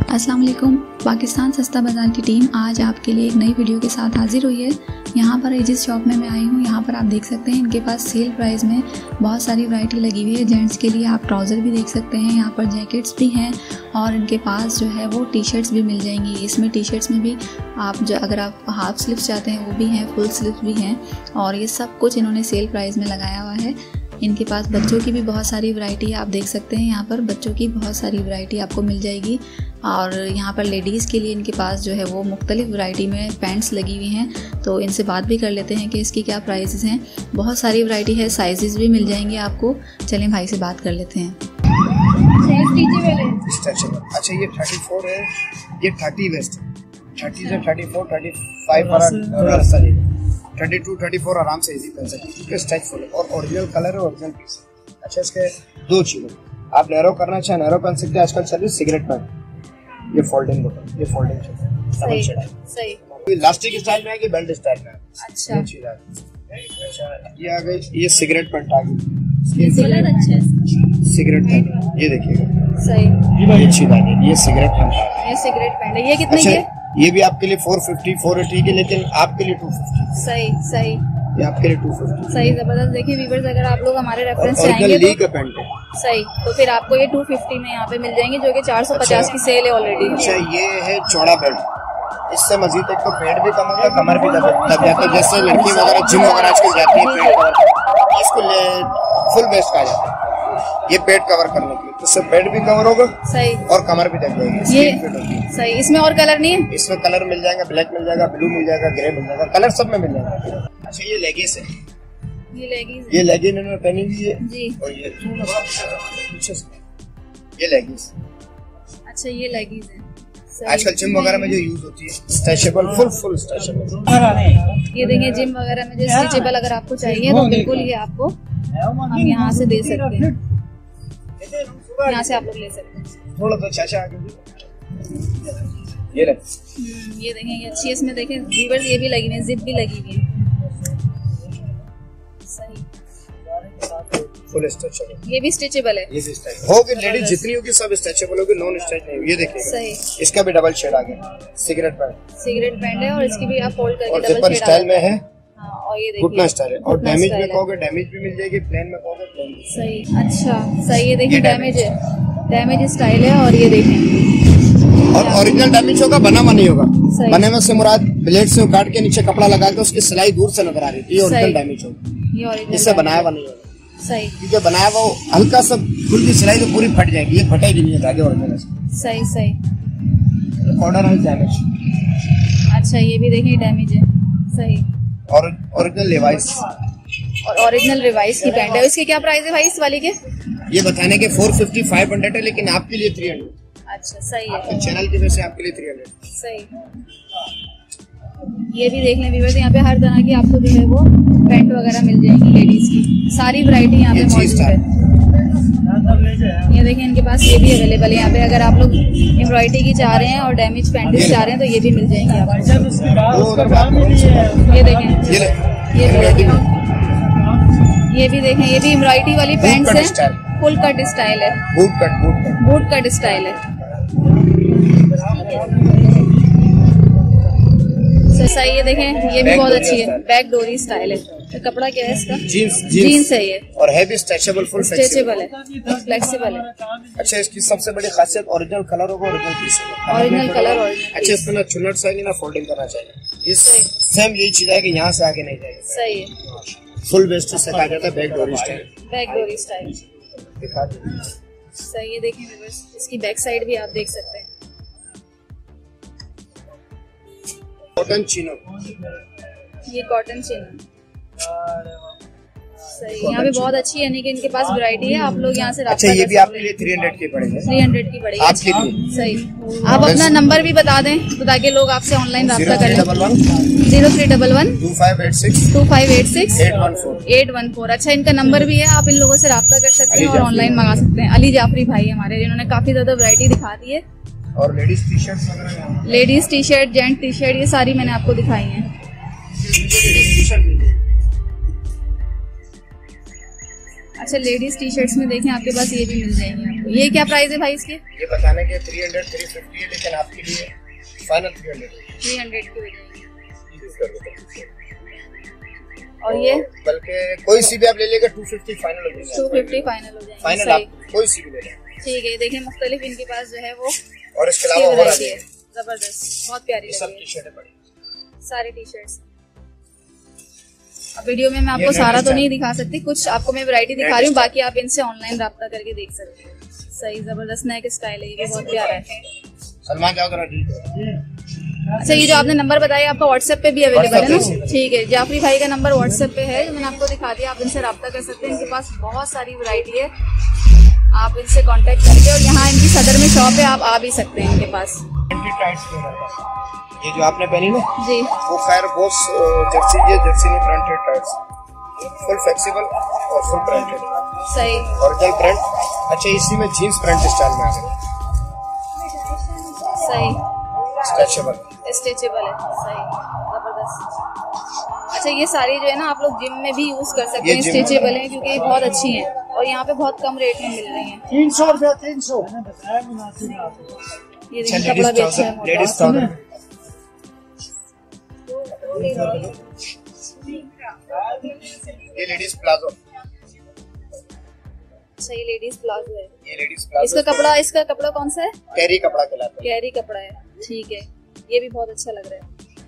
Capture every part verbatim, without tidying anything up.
अस्सलाम वालेकुम। पाकिस्तान सस्ता बाज़ार की टीम आज आपके लिए एक नई वीडियो के साथ हाजिर हुई है। यहाँ पर जिस शॉप में मैं आई हूँ यहाँ पर आप देख सकते हैं इनके पास सेल प्राइस में बहुत सारी वैरायटी लगी हुई है। जेंट्स के लिए आप ट्राउज़र भी देख सकते हैं, यहाँ पर जैकेट्स भी हैं और इनके पास जो है वो टी शर्ट्स भी मिल जाएंगी। इसमें टी शर्ट्स में भी आप जो अगर आप हाफ स्लीव्स चाहते हैं वो भी हैं, फुल स्लीव्स भी हैं और ये सब कुछ इन्होंने सेल प्राइस में लगाया हुआ है। इनके पास बच्चों की भी बहुत सारी वैरायटी आप देख सकते हैं, यहाँ पर बच्चों की बहुत सारी वैरायटी आपको मिल जाएगी। और यहाँ पर लेडीज़ के लिए इनके पास जो है वो मुख्तलिफ वैरायटी में पैंट्स लगी हुई हैं, तो इनसे बात भी कर लेते हैं कि इसकी क्या प्राइसेस हैं। बहुत सारी वैरायटी है, साइजेस भी मिल जाएंगे आपको। चलें भाई से बात कर लेते हैं। अच्छा ये थर्टी फोर है, ये थर्टी वेस्ट थर्टी से thirty four thirty five thirty two thirty four आराम से इजी पहन सकते हैं। स्टाइल फुल और ओरिजिनल कलर है, ओरिजिनल पीस है। अच्छा इसके दो चीज़ आप नैरो करना चाहे नैरो पहन सकते हैं। आजकल चल रही सिगरेट पैंट, ये फोल्डिंग बटन, ये फोल्डिंग सही सही इलास्टिक स्टाइल में है कि बेल्ट स्टाइल में है। अच्छा ये चीज आ गई, ये आ गई, ये सिगरेट पैंट आ गई। ये कलर अच्छा है, सिगरेट पैंट ये देखिएगा सही। ये चीज आ गई, ये सिगरेट पैंट आ गई। ये सिगरेट पैंट है, ये कितने की है? ये भी आपके लिए फोर फिफ्टी फोर एटी की, लेकिन आपके लिए टू फिफ्टी। सही सही ये आपके लिए टू फिफ्टी सही जबरदस्त। देखिए व्यूअर्स, अगर आप लोग हमारे रेफरेंस से आएंगे आएंगे तो पैंट है सही, तो फिर आपको ये टू फिफ्टी में यहाँ पे मिल जाएंगे, जो कि चार सौ पचास की सेल है ऑलरेडी। अच्छा ये है चौड़ा बेल्ट, इससे मजीद एक तो पेट भी कम होता है, कमर भी दब जाता है। जैसे लड़की वगैरह जिम वगैरह आजकल जाती है, पेट कवर, इसको फुल वेस्ट कहा जाता है। ये पेट कवर करने के लिए, तो इससे पेट भी कवर होगा सही और कमर भी दब जाएगी। ये सही। इसमें और कलर नहीं है? इसमें कलर मिल जाएगा, ब्लैक मिल जाएगा, ब्लू मिल जाएगा, ग्रे मिल जाएगा, कलर सब में मिल जाएगा। अच्छा ये लेगिंग्स है, ये लेगिंग्स ये लेगिंग इन्होंने पहनी हुई है जी, और ये ये लेगिंग्स। अच्छा ये लेगिंग्स है आजकल जिम वगैरह में जो यूज होती है, स्ट्रेचेबल, फुल फुल स्ट्रेचेबल। ये देखें जिम वगैरह में जो स्ट्रेचेबल अगर आपको चाहिए तो बिल्कुल ये आपको हम यहाँ से दे सकते हैं, यहाँ से आप लोग ले सकते हैं। थोड़ा तो चाचा आगे ये ले, ये देखें ये अच्छी है। इसमें देखें व्यूअर्स ये भी लगी हुई है, जिप भी लगी हुई है सही, फुल स्ट्रेचेबल। ये भी स्ट्रेचेबल है, ये भी स्ट्रेचेबल होगी। लेडीज जितनी होगी सब स्ट्रेचेबल होगी, नॉन स्ट्रेच नहीं होगी। ये देखिए सही, इसका भी डबल शेड आ गया, सिगरेट पैंट सिगरेट पैंट है और इसकी भी आप फोल्ड करके और डबल जिपर शेड स्टाइल में है। हाँ, और ये देखिए घुटना स्टाइल है। और डैमेज में कहोगे डैमेज भी मिल जाएगी, प्लेन में कहोगे प्लेन भी। सही। अच्छा सही, ये देखिए डैमेज है, डैमेज स्टाइल है और ये देखें और ओरिजिनल डैमेज होगा, बना हुआ नहीं होगा। बने में से मुराद ब्लेड से काट के नीचे कपड़ा लगा के उसकी सिलाई दूर से नजर आ रही है, ये ओरिजिनल डैमेज होगा, इससे बनाया हुआ नहीं होगा सही। क्योंकि बनाया हुआ हल्का सा खुल की सिलाई तो पूरी फट जाएगी, ये फटेगी नहीं धागे ओरिजिनल। सही सही ऑर्डर है डैमेज। अच्छा ये भी देखिए डैमेज है सही। और ओरिजिनल लेवाइस और ओरिजिनल रिवाइस की पैंट है। इसके क्या प्राइस है भाई इस वाली के? ये बताने के फोर फिफ्टी फाइव हंड्रेड है, लेकिन आपके लिए थ्री हंड्रेड। अच्छा सही है, तो चैनल की वजह से आपके लिए थ्री हंड्रेड सही। ये भी देख लें व्यूअर्स, यहाँ पे हर तरह की आपको जो है वो पैंट वगैरह मिल जाएंगी लेडीज की, सारी वैरायटी यहाँ पे मौजूद है। ये देखिए इनके पास ये भी अवेलेबल है यहाँ पे, अगर आप लोग एम्ब्रॉयडरी की चाह रहे हैं और डैमेज पैंट्स चाह रहे हैं तो ये भी मिल जाएंगी आपको। ये देखें ये ये भी देखें, ये भी एम्ब्रॉयडरी वाली पैंट्स है, फुल कट स्टाइल है, boot cut boot cut boot cut style है सही। ये देखें ये भी बहुत अच्छी है, बैक डोरी स्टाइल है। तो कपड़ा क्या है इसका? जीन्स जीन्स है ये, और है भी स्ट्रेचेबल, फुल स्ट्रेचेबल है, फ्लेक्सिबल है। अच्छा इसकी सबसे बड़ी खासियत ओरिजिनल कलर होगा, ओरिजिनल पीस होगा, ओरिजिनल कलर ओरिजिनल। अच्छा इसमें ना चुन्नट चाहिए ना फोल्डिंग करना चाहिए, इस सेम यही चीज है कि यहाँ से आगे नहीं जाएगी। सही है, फुल वेस्ट से कहा जाता है बैक डोरी स्टाइल, बैक डोरी स्टाइल दिखा दीजिए। सही। ये देखें व्यूअर्स, इसकी बैक साइड भी आप देख सकते हैं। कॉटन चिनो, ये कॉटन चिनो सही। यहाँ पे बहुत अच्छी यानी कि इनके पास वैरायटी है, आप लोग यहाँ से अच्छा ये भी आपके लिए थ्री हंड्रेड की पड़ेगी, थ्री हंड्रेड की पड़ेगी आपके लिए सही। आप अपना नंबर भी बता दें तो ताकि लोग आपसे ऑनलाइन रब्ता करें। Zero three double one two five eight six two five eight six eight one four eight one four. अच्छा इनका नंबर भी है, आप इन लोगों से रब्ता कर सकते हैं और ऑनलाइन मंगा सकते हैं। अली जाफरी भाई हमारे, जिन्होंने काफी ज्यादा वैरायटी दिखा दी है। और ladies T shirt, ladies T shirt, gent T shirt, ये सारी मैंने आपको दिखाई है। अच्छा, लेडीज टी शर्ट्स में देखें आपके पास ये भी मिल जाएंगे आपको। ये क्या प्राइस है भाई इसकी? ये बताने के थ्री हंड्रेड थ्री फिफ्टी है, लेकिन आपके लिए final three hundred three hundred की हो जाएगी। और ये बल्कि कोई सी भी आप ले लेगा टू फिफ्टी फाइनल हो जाएगा। टू फिफ्टी फाइनल हो जाएगा। फाइनल आप कोई सी भी ले लें। ठीक है, देखिए मुख्तलिफ इनके पास जो है वो और इसके अलावा और आगे जबरदस्त, बहुत प्यारी सब टी शर्टें पड़ी, सारी टी शर्ट्स। अब वीडियो में मैं आपको सारा तो नहीं दिखा सकती, कुछ आपको मैं वैरायटी दिखा रही हूँ, बाकी आप इनसे ऑनलाइन राब्ता करके देख सकते हैं। सही जबरदस्त नेक स्टाइल है, ये भी बहुत प्यारा है। सलमान जाओ जरा। अच्छा, ये जो आपने नंबर बताया आपका व्हाट्सएप पे भी अवेलेबल है ना? ठीक है, जाफरी भाई का नंबर व्हाट्सएप पे है, जो मैंने आपको दिखा दिया, आप इनसे राब्ता कर सकते हैं। इनके पास बहुत सारी वैरायटी है, आप इनसे कांटेक्ट करके, और यहाँ इनकी सदर में शॉप है, आप आ भी सकते हैं इनके पास। ये जो आपने पहनी ना जी, वो खैर बहुत जर्सी है, जर्सी में प्रिंटेड टाइट्स, फुल फ्लेक्सिबल और फुल प्रिंटेड। सही, ओरिजिनल प्रिंट। अच्छा, इसी में जीन्स प्रिंट स्टाइल में आ गया। सही, स्ट्रेचेबल स्ट्रेचेबल है। सही, जबरदस्त। अच्छा, ये सारी जो है ना आप लोग जिम में भी यूज कर सकते हैं, स्ट्रेचेबल है, क्योंकि ये बहुत अच्छी हैं और यहाँ पे बहुत कम रेट में मिल रही हैं। तीन सौ रुपया तीन सौ ये देखिए, कपड़ा भी अच्छा है, लेडीज ट्राउजर। ये लेडीज प्लाजो। अच्छा, ये लेडीज प्लाजो है। ये लेडीज प्लाजो। इसका कपड़ा इसका कपड़ा कौन सा है? कैरी कपड़ा कहलाता है। कैरी कपड़ा है, ठीक है, ये भी बहुत अच्छा लग रहा है।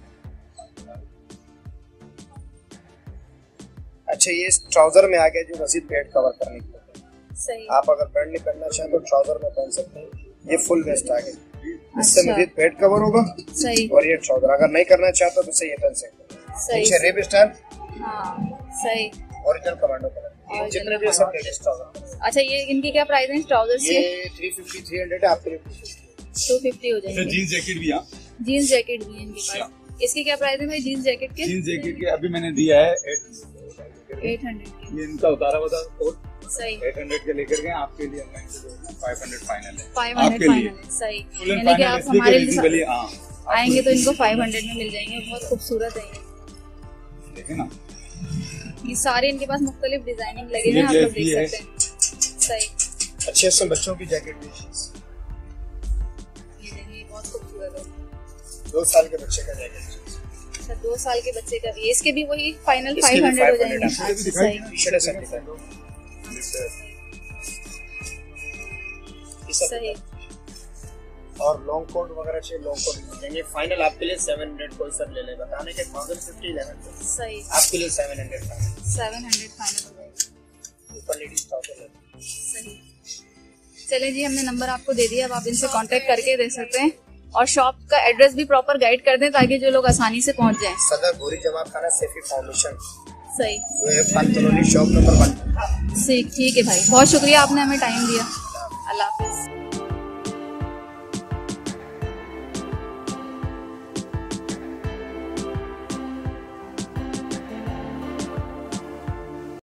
अच्छा, ये ट्राउजर में आ गया जो मजीद पेट कवर करने के लिए। सही, आप अगर पैंट नहीं पहनना चाहें तो ट्राउजर में पहन सकते हैं। ये फुल वेस्ट आ गया, इससे अच्छा, मजीद पेट कवर होगा। सही, और ये ट्राउजर अगर नहीं करना चाहते तो इसे ये पहन सकते हैं। सही, नीचे रेब स्टाइल, हाँ, सही, ओरिजिनल कमांडो कलर, जितने भी सब लेडीज ट्राउजर। अच्छा, ये इनकी क्या प्राइस है ट्राउजर्स के? ये थ्री फिफ्टी थ्री हंड्रेड है आपके लिए। टू फिफ्टी हो जाएंगे। जीन्स जैकेट भी, हाँ जीन्स जैकेट भी है इनके पास। इसकी क्या प्राइस है भाई जीन्स जैकेट के? जीन्स जैकेट के अभी मैंने दिया है एट हंड्रेड की। ये इनका उतारा बता कोड सही, एट हंड्रेड के लेकर गए आपके लिए फाइव हंड्रेड फाइनल है। फाइव हंड्रेड फाइनल है। सही, यानी कि आप हमारे लिए आएंगे तो इनको फाइव हंड्रेड में मिल जाएंगे। बहुत खूबसूरत है ये, देखे ना, ये सारे इनके पास मुख्तलिफ डिजाइनिंग लगे हैं, आप लोग देख सकते हैं। सही, अच्छे से बच्चों की जैकेट भी, ये देखिए बहुत खूबसूरत है। दो साल के बच्चे का जैकेट। अच्छा, दो साल के बच्चे का भी, इसके भी वही फाइनल फाइव हंड्रेड हो जाएंगे। टी शर्ट सही, और लॉन्ग कोट वगैरह चाहिए, लॉन्ग कोट मिल जाएंगे। फाइनल आपके लिए सेवन हंड्रेड कोई सब ले ले, बताने के थाउजेंड फिफ्टी इलेवन सही, आपके लिए seven hundred seven hundred final हो जाएगा। ऊपर लेडीज ट्राउजर। सही, चलिए जी, हमने नंबर आपको दे दिया, अब आप इनसे कांटेक्ट करके दे सकते हैं, और शॉप का एड्रेस भी प्रॉपर गाइड कर दें ताकि जो लोग आसानी से पहुंच जाएं। सदर भूरी जमा खाना सेफी फाउंडेशन, सही, शॉप नंबर वन। ठीक है भाई, बहुत शुक्रिया, आपने हमें टाइम दिया। अल्लाह हाफिज।